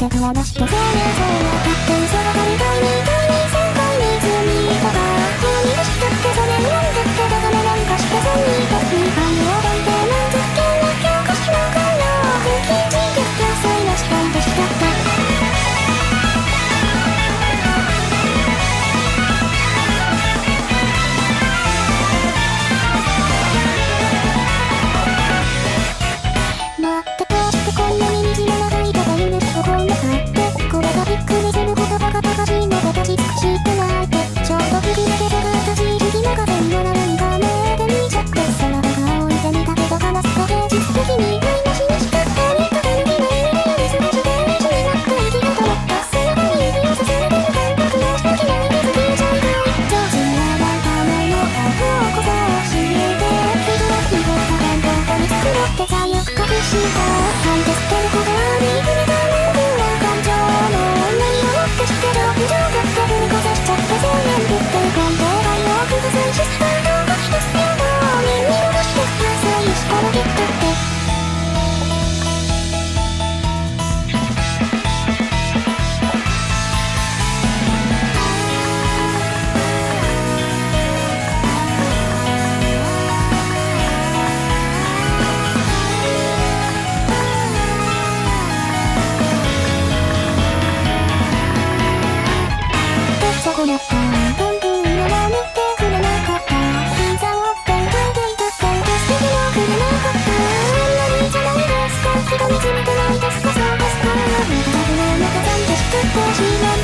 手と話してそうねそう分かって嘘ばかり第2回に3回に罪とかこう見出したってそれなんだってダメなんかして3人と2回を断定満足系な教科書の会の空気人的野菜のしたいでしたってこだった本当に守ってくれなかった膝を折って歌っていたって助けてもくれなかったあんなにじゃないですか人見つめてないですかそうですかまた危ない中さんでしたって自分